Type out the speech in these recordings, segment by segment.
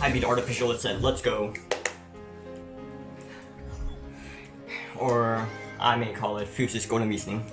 I beat Artificial, it said, let's go. Or I may call it Fysisk undervisning.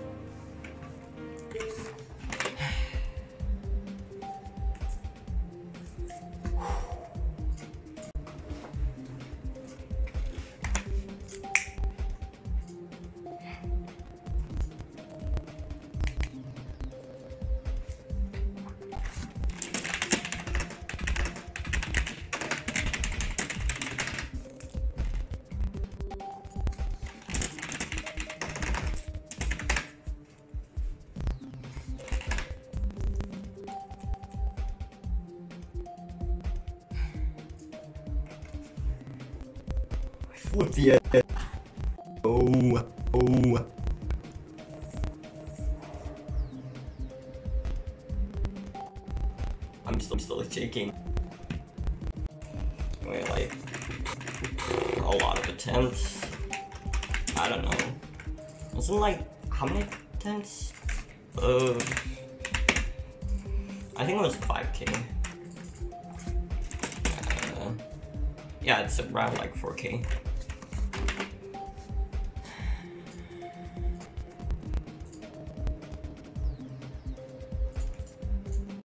Flip the edge. Oh. I'm still shaking. Wait, like a lot of attempts. I don't know. Wasn't like how many attempts? I think it was 5K. Yeah, it's around like 4K.